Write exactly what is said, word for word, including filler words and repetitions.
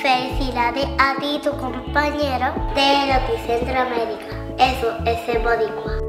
felicidades a ti y tu compañero de Loki Centroamérica. Eso es ser boricua.